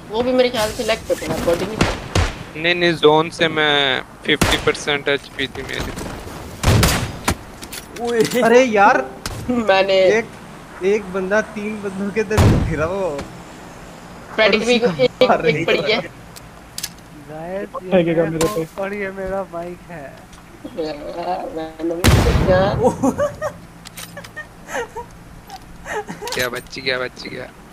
वो भी मेरे ख्याल से लेग पे पड़ा, बॉडी नहीं। नहीं नहीं, जोन से मैं 50% एचपी थी मेरी। अरे यार, मैंने एक एक बंदा 3 बंदों के अंदर घिरा वो, और पेडिग्री उसी को को एक मार रही एक पड़ी है। है। गाइस ये फेंकेगा मैं मेरे हूँ पे। और ये मेरा बाइक है। मैंने क्या बच्ची, क्या बच्ची, क्या